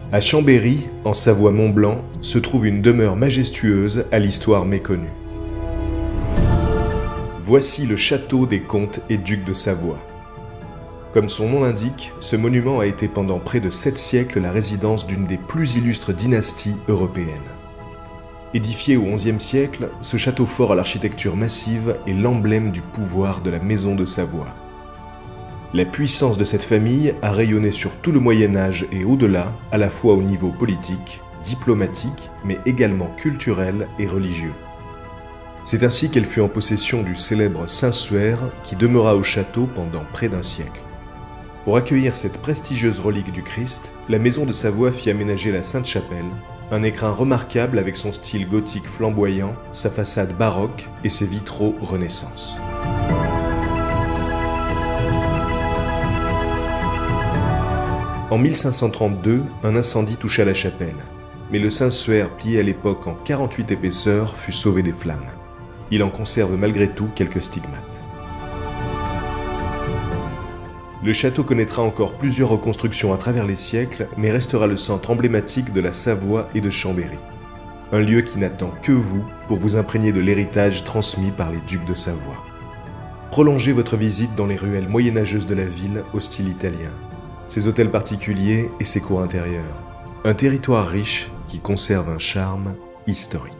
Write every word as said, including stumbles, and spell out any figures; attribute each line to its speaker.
Speaker 1: À Chambéry, en Savoie-Mont-Blanc, se trouve une demeure majestueuse à l'histoire méconnue. Voici le château des comtes et ducs de Savoie. Comme son nom l'indique, ce monument a été pendant près de sept siècles la résidence d'une des plus illustres dynasties européennes. Édifié au onzième siècle, ce château fort à l'architecture massive est l'emblème du pouvoir de la maison de Savoie. La puissance de cette famille a rayonné sur tout le Moyen-Âge et au-delà, à la fois au niveau politique, diplomatique, mais également culturel et religieux. C'est ainsi qu'elle fut en possession du célèbre Saint-Suaire qui demeura au château pendant près d'un siècle. Pour accueillir cette prestigieuse relique du Christ, la maison de Savoie fit aménager la Sainte-Chapelle, un écrin remarquable avec son style gothique flamboyant, sa façade baroque et ses vitraux Renaissance. En mille cinq cent trente-deux, un incendie toucha la chapelle, mais le Saint-Suaire, plié à l'époque en quarante-huit épaisseurs, fut sauvé des flammes. Il en conserve malgré tout quelques stigmates. Le château connaîtra encore plusieurs reconstructions à travers les siècles, mais restera le centre emblématique de la Savoie et de Chambéry. Un lieu qui n'attend que vous pour vous imprégner de l'héritage transmis par les ducs de Savoie. Prolongez votre visite dans les ruelles moyenâgeuses de la ville au style italien, ses hôtels particuliers et ses cours intérieures. Un territoire riche qui conserve un charme historique.